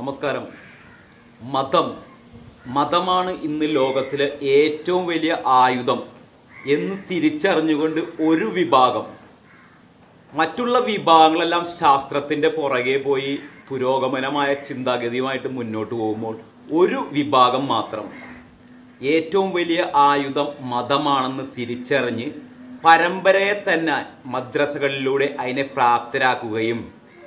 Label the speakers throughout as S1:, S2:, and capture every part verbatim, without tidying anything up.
S1: നമസ്കാരം. മതം മതമാണ് ഇന്ന് ലോകത്തിലെ ഏറ്റവും വലിയ ആയുധം എന്ന് തിരിച്ചറിഞ്ഞുകൊണ്ട് ഒരു വിഭാഗം, മറ്റുള്ള വിഭാഗങ്ങളെല്ലാം ശാസ്ത്രത്തിൻ്റെ പുറകെ പോയി പുരോഗമനമായ ചിന്താഗതിയുമായിട്ട് മുന്നോട്ട് പോകുമ്പോൾ ഒരു വിഭാഗം മാത്രം ഏറ്റവും വലിയ ആയുധം മതമാണെന്ന് തിരിച്ചറിഞ്ഞ് പരമ്പരയെ തന്നെ മദ്രസകളിലൂടെ അതിനെ പ്രാപ്തരാക്കുകയും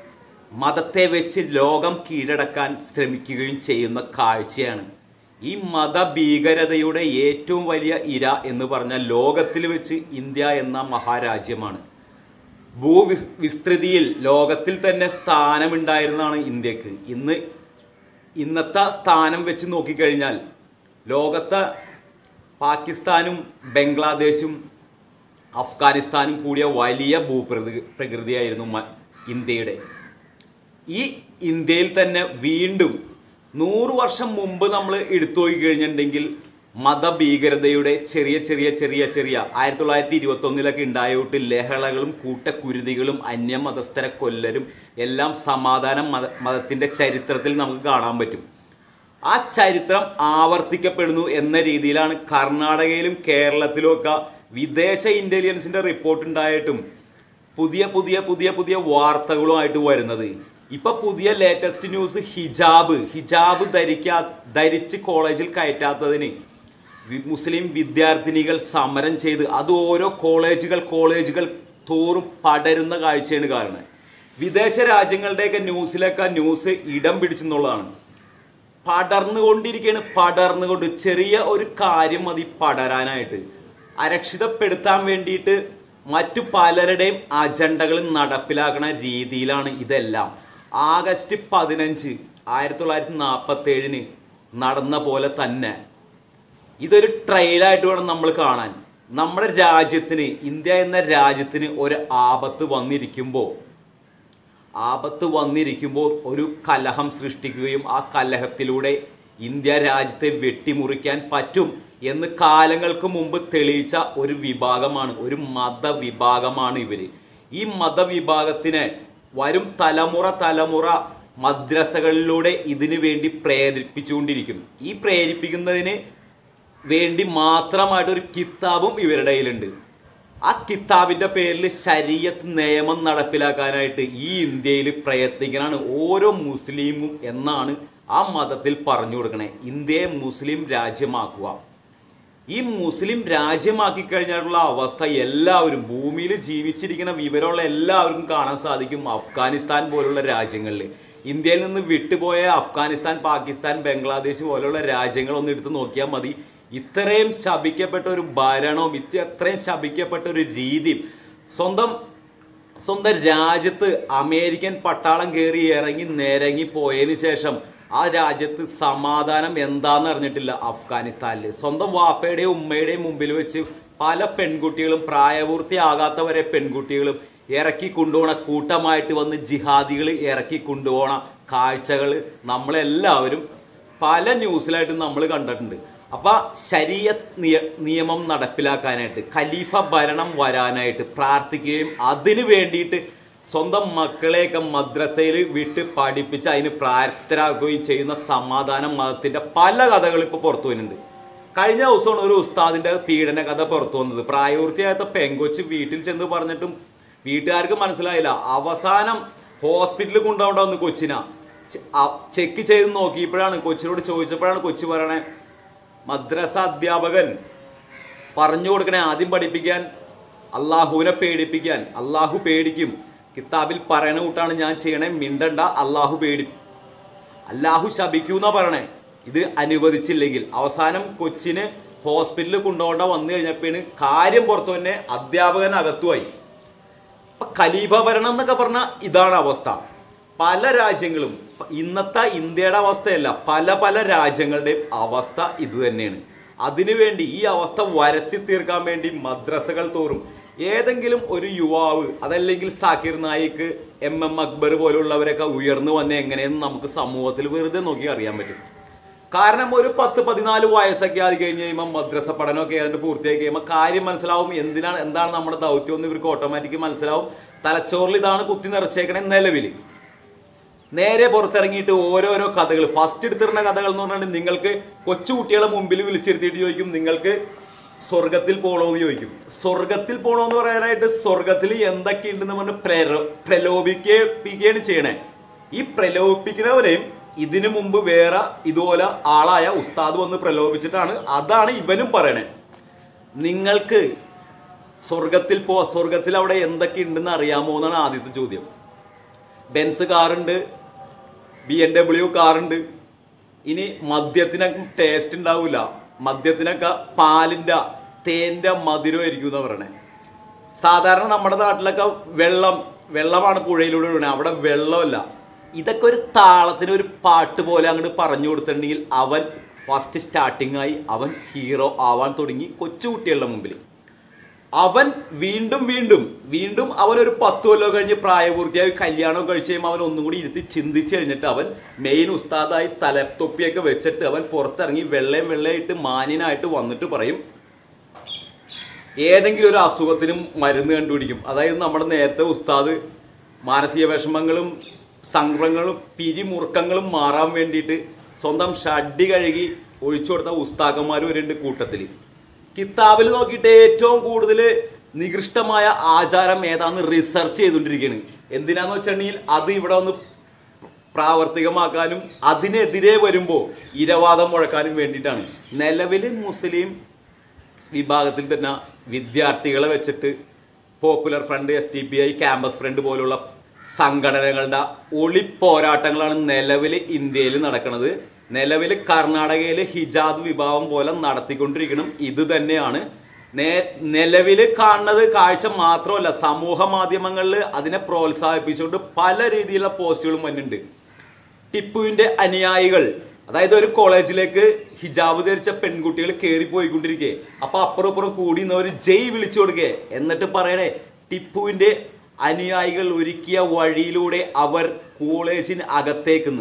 S1: മതത്തെ വെച്ച് ലോകം കീഴടക്കാൻ ശ്രമിക്കുകയും ചെയ്യുന്ന കാഴ്ചയാണ്. ഈ മതഭീകരതയുടെ ഏറ്റവും വലിയ ഇര എന്ന് പറഞ്ഞാൽ ലോകത്തിൽ വെച്ച് ഇന്ത്യ എന്ന മഹാരാജ്യമാണ്. ഭൂവി വിസ്തൃതിയിൽ ലോകത്തിൽ തന്നെ സ്ഥാനമുണ്ടായിരുന്നതാണ് ഇന്ത്യക്ക്. ഇന്ന് ഇന്നത്തെ സ്ഥാനം വെച്ച് നോക്കിക്കഴിഞ്ഞാൽ ലോകത്തെ പാകിസ്ഥാനും ബംഗ്ലാദേശും അഫ്ഗാനിസ്ഥാനും കൂടിയ വലിയ ഭൂപ്രകൃതി പ്രകൃതിയായിരുന്നു ഇന്ത്യയുടെ. ഈ ഇന്ത്യയിൽ തന്നെ വീണ്ടും നൂറ് വർഷം മുമ്പ് നമ്മൾ എടുത്തു പോയി കഴിഞ്ഞിട്ടുണ്ടെങ്കിൽ മതഭീകരതയുടെ ചെറിയ ചെറിയ ചെറിയ ചെറിയ ആയിരത്തി തൊള്ളായിരത്തി ഇരുപത്തൊന്നിലൊക്കെ ഉണ്ടായിട്ട് ലഹളകളും കൂട്ടക്കുരുതികളും അന്യമതസ്ഥരെ കൊല്ലലും എല്ലാം സമാധാന മത മതത്തിൻ്റെ ചരിത്രത്തിൽ നമുക്ക് കാണാൻ പറ്റും. ആ ചരിത്രം ആവർത്തിക്കപ്പെടുന്നു എന്ന രീതിയിലാണ് കർണാടകയിലും കേരളത്തിലും ഒക്കെ വിദേശ ഇൻ്റലിജൻസിൻ്റെ റിപ്പോർട്ട് ഉണ്ടായിട്ടും പുതിയ പുതിയ പുതിയ പുതിയ വാർത്തകളുമായിട്ട് വരുന്നത്. ഇപ്പം പുതിയ ലേറ്റസ്റ്റ് ന്യൂസ് ഹിജാബ് ഹിജാബ് ധരിക്കാ ധരിച്ച് കോളേജിൽ കയറ്റാത്തതിന് മുസ്ലിം വിദ്യാർത്ഥിനികൾ സമരം ചെയ്ത് അത് ഓരോ കോളേജുകൾ കോളേജുകൾ തോറും പടരുന്ന കാഴ്ചയാണ് കാരണം. വിദേശ രാജ്യങ്ങളുടെയൊക്കെ ന്യൂസിലൊക്കെ ന്യൂസ് ഇടം പിടിച്ചെന്നുള്ളതാണ്. പടർന്നുകൊണ്ടിരിക്കുകയാണ്, പടർന്നുകൊണ്ട് ചെറിയ ഒരു കാര്യം മതി പടരാനായിട്ട്. അരക്ഷിതപ്പെടുത്താൻ വേണ്ടിയിട്ട് മറ്റു പലരുടെയും അജണ്ടകൾ നടപ്പിലാക്കുന്ന രീതിയിലാണ് ഇതെല്ലാം. ആഗസ്റ്റ് പതിനഞ്ച് ആയിരത്തി തൊള്ളായിരത്തി നാൽപ്പത്തി ഏഴിന് നടന്ന പോലെ തന്നെ ഇതൊരു ട്രെയിലായിട്ട് വേണം നമ്മൾ കാണാൻ. നമ്മുടെ രാജ്യത്തിന്, ഇന്ത്യ എന്ന രാജ്യത്തിന് ഒരു ആപത്ത് വന്നിരിക്കുമ്പോൾ ആപത്ത് വന്നിരിക്കുമ്പോൾ ഒരു കലഹം സൃഷ്ടിക്കുകയും ആ കലഹത്തിലൂടെ ഇന്ത്യ രാജ്യത്തെ വെട്ടിമുറിക്കാൻ പറ്റും എന്ന് കാലങ്ങൾക്ക് മുമ്പ് തെളിയിച്ച ഒരു വിഭാഗമാണ്, ഒരു മതവിഭാഗമാണ് ഇവർ. ഈ മതവിഭാഗത്തിനെ വരും തലമുറ തലമുറ മദ്രസകളിലൂടെ ഇതിനു വേണ്ടി പ്രേരിപ്പിച്ചുകൊണ്ടിരിക്കും. ഈ പ്രേരിപ്പിക്കുന്നതിന് വേണ്ടി മാത്രമായിട്ടൊരു കിതാബും ഇവരുടെ കയ്യിലുണ്ട്. ആ കിതാബിൻ്റെ പേരിൽ ശരീഅത്ത് നിയമം നടപ്പിലാക്കാനായിട്ട് ഈ ഇന്ത്യയിൽ പ്രയത്നിക്കാനാണ് ഓരോ മുസ്ലിമും എന്നാണ് ആ മതത്തിൽ പറഞ്ഞു കൊടുക്കണേ. ഇന്ത്യയെ മുസ്ലിം രാജ്യമാക്കുക. ഈ മുസ്ലിം രാജ്യമാക്കി കഴിഞ്ഞിട്ടുള്ള അവസ്ഥ എല്ലാവരും ഭൂമിയിൽ ജീവിച്ചിരിക്കുന്ന വിവരമുള്ള എല്ലാവർക്കും കാണാൻ സാധിക്കും. അഫ്ഗാനിസ്ഥാൻ പോലുള്ള രാജ്യങ്ങളിൽ, ഇന്ത്യയിൽ നിന്ന് വിട്ടുപോയ അഫ്ഗാനിസ്ഥാൻ, പാകിസ്ഥാൻ, ബംഗ്ലാദേശ് പോലുള്ള രാജ്യങ്ങളൊന്നും എടുത്ത് നോക്കിയാൽ മതി. ഇത്രയും ശപിക്കപ്പെട്ട ഒരു ഭരണവും ഇത്രയും ശപിക്കപ്പെട്ട ഒരു രീതിയും സ്വന്തം സ്വന്തം രാജ്യത്ത് അമേരിക്കൻ പട്ടാളം കയറി ഇറങ്ങി നിരങ്ങി പോയതിന് ശേഷം ആ രാജ്യത്ത് സമാധാനം എന്താണെന്ന് അറിഞ്ഞിട്ടില്ല. അഫ്ഗാനിസ്ഥാനിൽ സ്വന്തം വാപ്പയുടെയും ഉമ്മയുടെയും മുമ്പിൽ വെച്ച് പല പെൺകുട്ടികളും, പ്രായപൂർത്തിയാകാത്തവരെ പെൺകുട്ടികളും ഇറക്കി കൊണ്ടുപോകണ, കൂട്ടമായിട്ട് വന്ന് ജിഹാദികൾ ഇറക്കി കൊണ്ടുപോകണ കാഴ്ചകൾ നമ്മളെല്ലാവരും പല ന്യൂസിലായിട്ടും നമ്മൾ കണ്ടിട്ടുണ്ട്. അപ്പോൾ ശരീഅത്ത് നിയമം നടപ്പിലാക്കാനായിട്ട്, ഖലീഫ ഭരണം വരാനായിട്ട് പ്രാർത്ഥിക്കുകയും അതിനു വേണ്ടിയിട്ട് സ്വന്തം മക്കളെയൊക്കെ മദ്രസയിൽ വിട്ട് പഠിപ്പിച്ച് അതിന് പ്രാപ്തരാക്കുകയും ചെയ്യുന്ന സമാധാന മതത്തിൻ്റെ പല കഥകൾ ഇപ്പോൾ പുറത്തു വരുന്നുണ്ട്. കഴിഞ്ഞ ദിവസമാണ് ഒരു ഉസ്താദിൻ്റെ പീഡന കഥ പുറത്തു വന്നത്. പ്രായപൂർത്തിയായ പെങ്കൊച്ച് വീട്ടിൽ ചെന്ന് പറഞ്ഞിട്ടും വീട്ടുകാർക്ക് മനസ്സിലായില്ല. അവസാനം ഹോസ്പിറ്റലിൽ കൊണ്ടുപോകേണ്ട വന്ന് കൊച്ചിനാ ചെക്ക് ചെയ്ത് നോക്കിയപ്പോഴാണ്, കൊച്ചിനോട് ചോദിച്ചപ്പോഴാണ് കൊച്ചു പറയണേ, മദ്രസ അധ്യാപകൻ പറഞ്ഞു കൊടുക്കണേ ആദ്യം പഠിപ്പിക്കാൻ അള്ളാഹുവിനെ പേടിപ്പിക്കാൻ. അള്ളാഹു പേടിക്കും, കിതാബിൽ പറയണ കൂട്ടാണ് ഞാൻ ചെയ്യണേ, മിണ്ടണ്ട, അള്ളാഹു പേടി അള്ളാഹു ശപിക്കൂന്നാ പറയണേ ഇത് അനുവദിച്ചില്ലെങ്കിൽ. അവസാനം കൊച്ചിന് ഹോസ്പിറ്റലിൽ കൊണ്ടുപോകേണ്ട വന്നു കഴിഞ്ഞപ്പോഴാണ് കാര്യം പുറത്തു തന്നെ അധ്യാപകൻ അകത്തുമായി. അപ്പം ഖലീഫ ഭരണം എന്നൊക്കെ പറഞ്ഞാൽ ഇതാണ് അവസ്ഥ. പല രാജ്യങ്ങളും, ഇന്നത്തെ ഇന്ത്യയുടെ അവസ്ഥയല്ല, പല പല രാജ്യങ്ങളുടെയും അവസ്ഥ ഇത് തന്നെയാണ്. അതിനുവേണ്ടി ഈ അവസ്ഥ വരുത്തി തീർക്കാൻ വേണ്ടി മദ്രസകൾ തോറും ഏതെങ്കിലും ഒരു യുവാവ്, അതല്ലെങ്കിൽ സാക്കിർ നായിക്ക്, എം എം അക്ബർ പോലുള്ളവരൊക്കെ ഉയർന്നു വന്നെ എങ്ങനെയെന്ന് നമുക്ക് സമൂഹത്തിൽ വെറുതെ നോക്കി അറിയാൻ പറ്റും. കാരണം ഒരു പത്ത് പതിനാല് വയസ്സൊക്കെ ആയി കഴിഞ്ഞ് കഴിയുമ്പോൾ മദ്രസ പഠനമൊക്കെ ഏതാണ്ട് പൂർത്തിയാക്കി കഴിയുമ്പോൾ കാര്യം മനസ്സിലാവും, എന്തിനാണ് എന്താണ് നമ്മുടെ ദൗത്യം എന്ന് ഇവർക്ക് ഓട്ടോമാറ്റിക് മനസ്സിലാവും. തലച്ചോറിൽ ഇതാണ് കുത്തി നിറച്ചേക്കണേ നിലവിൽ. നേരെ പുറത്തിറങ്ങിയിട്ട് ഓരോരോ കഥകൾ, ഫസ്റ്റ് എടുത്തിരുന്ന കഥകൾ എന്ന് പറഞ്ഞാൽ നിങ്ങൾക്ക് കൊച്ചു കുട്ടികളെ മുമ്പിൽ വിളിച്ചിരുത്തിയിട്ട് ചോദിക്കും നിങ്ങൾക്ക് സ്വർഗത്തിൽ പോകണമെന്ന് ചോദിക്കും. സ്വർഗത്തിൽ പോകണമെന്ന് പറയാനായിട്ട് സ്വർഗത്തിൽ എന്തൊക്കെയുണ്ടെന്ന് പറഞ്ഞ് പ്രലോ പ്രലോഭിപ്പിക്കുകയാണ് ചെയ്യണേ. ഈ പ്രലോഭിപ്പിക്കുന്നവരെയും ഇതിനു മുമ്പ് വേറെ ഇതുപോലെ ആളായ ഉസ്താദ് വന്ന് പ്രലോഭിച്ചിട്ടാണ്. അതാണ് ഇവനും പറയണേ, നിങ്ങൾക്ക് സ്വർഗത്തിൽ പോ, സ്വർഗത്തിൽ അവിടെ എന്തൊക്കെ ഉണ്ടെന്ന് അറിയാമോ എന്നാണ് ആദ്യത്തെ ചോദ്യം. ബെൻസ് കാറുണ്ട്, ബി എം ഡബ്ല്യു കാറുണ്ട്. ഇനി മദ്യത്തിനൊക്കെ ടേസ്റ്റ് ഉണ്ടാവില്ല, മദ്യത്തിനൊക്കെ പാലിൻ്റെ തേൻ്റെ മധുരമായിരിക്കും എന്ന് പറയണേ. സാധാരണ നമ്മുടെ നാട്ടിലൊക്കെ വെള്ളം വെള്ളമാണ് പുഴയിലൂടെ വീണത്, അവിടെ വെള്ളമല്ല. ഇതൊക്കെ ഒരു താളത്തിന് ഒരു പാട്ട് പോലെ അങ്ങോട്ട് പറഞ്ഞു കൊടുത്തിട്ടുണ്ടെങ്കിൽ അവൻ ഫസ്റ്റ് സ്റ്റാർട്ടിങ് ആയി അവൻ ഹീറോ ആവാൻ തുടങ്ങി കൊച്ചു കുട്ടികളുടെ മുമ്പിൽ. അവൻ വീണ്ടും വീണ്ടും വീണ്ടും അവനൊരു പത്ത് കൊല്ലം കഴിഞ്ഞ് പ്രായപൂർത്തിയായി കല്യാണം കഴിച്ച് കഴിയുമ്പോൾ അവൻ ഒന്നും കൂടി ഇരുത്തി ചിന്തിച്ച് കഴിഞ്ഞിട്ട് അവൻ മെയിൻ ഉസ്താദായി തലത്തൊപ്പിയൊക്കെ വെച്ചിട്ട് അവൻ പുറത്തിറങ്ങി വെള്ളയും വെള്ളയിട്ട് മാന്യനായിട്ട് വന്നിട്ട് പറയും ഏതെങ്കിലും ഒരു അസുഖത്തിനും മരുന്ന് കണ്ടുപിടിക്കും. അതായത് നമ്മുടെ നേരത്തെ ഉസ്താദ് മാനസിക വിഷമങ്ങളും സങ്കടങ്ങളും പിരിമുറുക്കങ്ങളും മാറാൻ വേണ്ടിയിട്ട് സ്വന്തം ഷഡ്ഡി കഴുകി ഒഴിച്ചു കൊടുത്ത ഉസ്താദന്മാർ വരുന്നുണ്ട് കൂട്ടത്തിൽ. കിതാബിൽ നോക്കിയിട്ട് ഏറ്റവും കൂടുതൽ നികൃഷ്ടമായ ആചാരം ഏതാണെന്ന് റിസർച്ച് ചെയ്തുകൊണ്ടിരിക്കുകയാണ്. എന്തിനാന്ന് വെച്ചിട്ടുണ്ടെങ്കിൽ അത് ഇവിടെ ഒന്ന് പ്രാവർത്തികമാക്കാനും അതിനെതിരെ വരുമ്പോൾ ഇരവാദം മുഴക്കാനും വേണ്ടിയിട്ടാണ്. നിലവിൽ മുസ്ലിം വിഭാഗത്തിൽ തന്നെ വിദ്യാർത്ഥികളെ വെച്ചിട്ട് popular front, S D P I, campus front പോലുള്ള സംഘടനകളുടെ ഒളിപ്പോരാട്ടങ്ങളാണ് നിലവിൽ ഇന്ത്യയിൽ നടക്കുന്നത്. നിലവിൽ കർണാടകയിൽ ഹിജാബ് വിഭാഗം പോലെ നടത്തിക്കൊണ്ടിരിക്കണം. ഇത് തന്നെയാണ് നേ നിലവിൽ കാണുന്നത്. കാഴ്ച മാത്രമല്ല, സമൂഹ മാധ്യമങ്ങളിൽ അതിനെ പ്രോത്സാഹിപ്പിച്ചുകൊണ്ട് പല രീതിയിലുള്ള പോസ്റ്റുകളും വന്നിട്ടുണ്ട്. ടിപ്പുവിൻ്റെ അനുയായികൾ, അതായത് ഒരു കോളേജിലേക്ക് ഹിജാബ് ധരിച്ച പെൺകുട്ടികൾ കയറിപ്പോയിക്കൊണ്ടിരിക്കുക, അപ്പോൾ അപ്പുറം അപ്പുറം കൂടി നിന്ന് ഒരു ജയ് വിളിച്ചു കൊടുക്കുക. എന്നിട്ട് പറയണേ ടിപ്പുവിൻ്റെ അനുയായികൾ ഒരുക്കിയ വഴിയിലൂടെ അവർ കോളേജിന് അകത്തേക്കുന്ന്.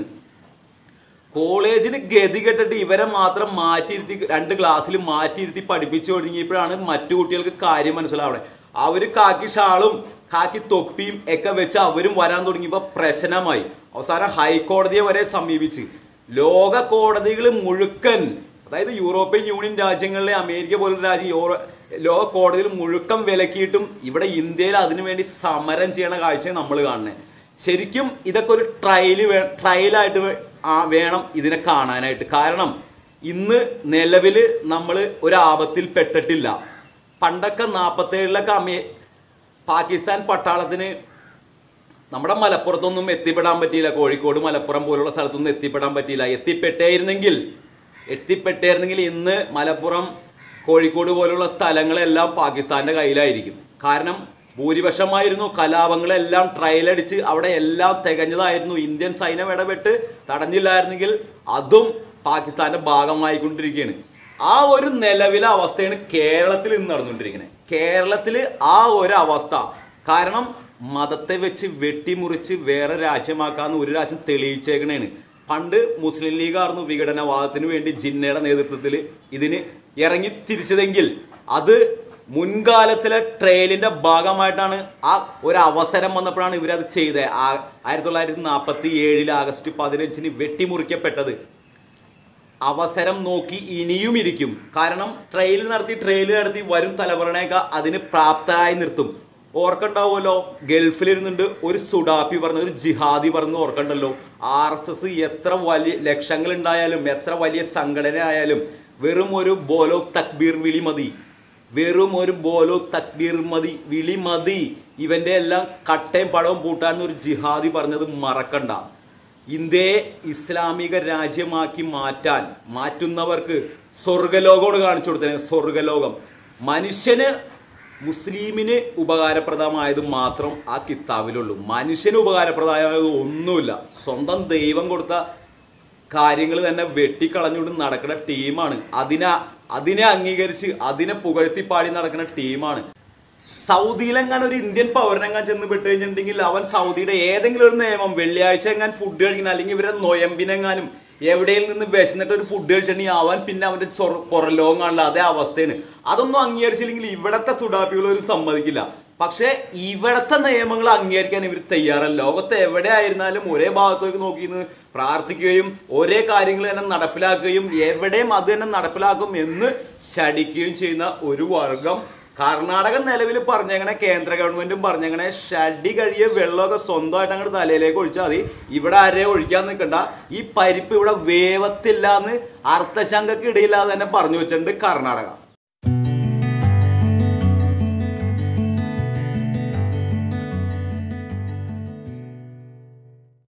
S1: കോളേജിന് ഗതി കെട്ടിട്ട് ഇവരെ മാത്രം മാറ്റിയിരുത്തി രണ്ട് ക്ലാസ്സിൽ മാറ്റിയിരുത്തി പഠിപ്പിച്ചു തുടങ്ങിയപ്പോഴാണ് മറ്റു കുട്ടികൾക്ക് കാര്യം മനസ്സിലാവണേ. അവർ കാക്കി ഷാളും കാക്കി തൊപ്പിയും ഒക്കെ വെച്ച് അവരും വരാൻ തുടങ്ങിയപ്പോൾ പ്രശ്നമായി. അവസാനം ഹൈക്കോടതിയെ വരെ സമീപിച്ച് ലോക കോടതികൾ മുഴുക്കൻ, അതായത് യൂറോപ്യൻ യൂണിയൻ രാജ്യങ്ങളിലെ അമേരിക്ക പോലുള്ള രാജ്യം യൂറോ ലോക കോടതിയിൽ മുഴുക്കം വിലക്കിയിട്ടും ഇവിടെ ഇന്ത്യയിൽ അതിനുവേണ്ടി സമരം ചെയ്യണ കാഴ്ച നമ്മൾ കാണുന്നത്. ശരിക്കും ഇതൊക്കെ ഒരു ട്രയൽ വേ ട്രയലായിട്ട് വേണം ഇതിനെ കാണാനായിട്ട്. കാരണം ഇന്ന് നിലവിൽ നമ്മൾ ഒരു ആപത്തിൽ പെട്ടിട്ടില്ല. പണ്ടൊക്കെ നാൽപ്പത്തേഴിലൊക്കെ അമേ പാകിസ്ഥാൻ പട്ടാളത്തിന് നമ്മുടെ മലപ്പുറത്തൊന്നും എത്തിപ്പെടാൻ പറ്റിയില്ല, കോഴിക്കോട് മലപ്പുറം പോലുള്ള സ്ഥലത്തൊന്നും എത്തിപ്പെടാൻ പറ്റിയില്ല. എത്തിപ്പെട്ടേയിരുന്നെങ്കിൽ എത്തിപ്പെട്ടേയിരുന്നെങ്കിൽ ഇന്ന് മലപ്പുറം കോഴിക്കോട് പോലുള്ള സ്ഥലങ്ങളെല്ലാം പാകിസ്ഥാൻ്റെ കയ്യിലായിരിക്കും. കാരണം ഭൂരിപക്ഷമായിരുന്നു കലാപങ്ങളെല്ലാം ട്രയലടിച്ച് അവിടെ എല്ലാം തികഞ്ഞതായിരുന്നു. ഇന്ത്യൻ സൈന്യം ഇടപെട്ട് തടഞ്ഞില്ലായിരുന്നെങ്കിൽ അതും പാകിസ്ഥാൻ്റെ ഭാഗമായിക്കൊണ്ടിരിക്കുകയാണ്. ആ ഒരു നിലവിലെ അവസ്ഥയാണ് കേരളത്തിൽ ഇന്ന് നടന്നുകൊണ്ടിരിക്കുന്നത്. കേരളത്തിൽ ആ ഒരു അവസ്ഥ കാരണം മതത്തെ വെച്ച് വെട്ടിമുറിച്ച് വേറെ രാജ്യമാക്കാമെന്ന് ഒരു രാജ്യം തെളിയിച്ചേക്കണേണ്. പണ്ട് മുസ്ലിം ലീഗായിരുന്നു വിഘടനവാദത്തിന് വേണ്ടി ജിന്നയുടെ നേതൃത്വത്തിൽ ഇതിന് ഇറങ്ങി തിരിച്ചതെങ്കിൽ അത് മുൻകാലത്തിലെ ട്രെയിലിൻ്റെ ഭാഗമായിട്ടാണ്. ആ ഒരു അവസരം വന്നപ്പോഴാണ് ഇവരത് ചെയ്തത്. ആയിരത്തി തൊള്ളായിരത്തി നാൽപ്പത്തി ഏഴിൽ ആഗസ്റ്റ് പതിനഞ്ചിന് വെട്ടിമുറിക്കപ്പെട്ടത്. അവസരം നോക്കി ഇനിയും ഇരിക്കും. കാരണം ട്രെയിൽ നടത്തി ട്രെയിൽ നടത്തി വരും തലമുറയൊക്കെ അതിന് പ്രാപ്തരായി നിർത്തും. ഓർക്കണ്ടാവുമല്ലോ, ഗൾഫിലിരുന്നുണ്ട് ഒരു സുഡാപ്പി പറഞ്ഞ ഒരു ജിഹാദി പറഞ്ഞ് ഓർക്കണ്ടല്ലോ. ആർ എസ് എസ് എത്ര വലിയ ലക്ഷങ്ങളുണ്ടായാലും എത്ര വലിയ സംഘടന ആയാലും വെറും ഒരു ബോലോ തക്ബീർ വിളി മതി, വെറും ഒരു ബോലോ തക്ബീർ മതി വിളി മതി ഇവൻ്റെ എല്ലാം കട്ടയും പടവും പൂട്ടാൻ ഒരു ജിഹാദി പറഞ്ഞത് മറക്കണ്ട. ഇന്ത്യയെ ഇസ്ലാമിക രാജ്യമാക്കി മാറ്റാൻ മാറ്റുന്നവർക്ക് സ്വർഗലോകോട് കാണിച്ചു കൊടുത്തേ. സ്വർഗലോകം മനുഷ്യന് മുസ്ലിമിന് ഉപകാരപ്രദമായത് മാത്രം ആ കിതാബിലുള്ളൂ. മനുഷ്യന് ഉപകാരപ്രദമായത് ഒന്നുമില്ല. സ്വന്തം ദൈവം കൊടുത്ത കാര്യങ്ങൾ തന്നെ വെട്ടിക്കളഞ്ഞുകൊണ്ട് നടക്കുന്ന ടീമാണ്. അതിനെ അതിനെ അംഗീകരിച്ച് അതിനെ പുകഴ്ത്തിപ്പാടി നടക്കുന്ന ടീമാണ്. സൗദിയിലെങ്ങാൻ ഒരു ഇന്ത്യൻ പൗരനെങ്ങാൻ ചെന്ന് പെട്ട് കഴിഞ്ഞിട്ടുണ്ടെങ്കിൽ അവൻ സൗദിയുടെ ഏതെങ്കിലും ഒരു നിയമം വെള്ളിയാഴ്ച എങ്ങാൻ ഫുഡ് കഴിക്കണം, അല്ലെങ്കിൽ ഇവരെ നൊയമ്പിനെങ്ങാനും എവിടെയിൽ നിന്ന് വിശന്നിട്ട് ഒരു ഫുഡ് കഴിച്ചിട്ടുണ്ടെങ്കിൽ അവൻ പിന്നെ അവൻ്റെ പുറലോകം കാണില്ല. അതേ അവസ്ഥയാണ്. അതൊന്നും അംഗീകരിച്ചില്ലെങ്കിൽ ഇവിടത്തെ സുഡാപ്പികൾ ഒരു സമ്മതിക്കില്ല. പക്ഷേ ഇവിടുത്തെ നിയമങ്ങൾ അംഗീകരിക്കാൻ ഇവർ തയ്യാറല്ല. ലോകത്ത് എവിടെ ആയിരുന്നാലും ഒരേ ഭാഗത്തേക്ക് നോക്കി പ്രാർത്ഥിക്കുകയും ഒരേ കാര്യങ്ങൾ തന്നെ നടപ്പിലാക്കുകയും എവിടെയും അത് തന്നെ നടപ്പിലാക്കും എന്ന് ശടിക്കുകയും ചെയ്യുന്ന ഒരു വർഗം. കർണാടക നിലവിൽ പറഞ്ഞങ്ങനെ, കേന്ദ്ര ഗവൺമെന്റും പറഞ്ഞങ്ങനെ, ഷടി കഴിയ വെള്ളമൊക്കെ സ്വന്തമായിട്ട് അങ്ങോട്ട് തലയിലേക്ക് ഒഴിച്ചാൽ മതി, ഇവിടെ ആരെയും ഒഴിക്കാൻ നിൽക്കണ്ട, ഈ പരിപ്പ് ഇവിടെ വേവത്തില്ല എന്ന് അർത്ഥശങ്കക്ക് ഇടയില്ലാതെ തന്നെ പറഞ്ഞു വെച്ചിട്ടുണ്ട് കർണാടക.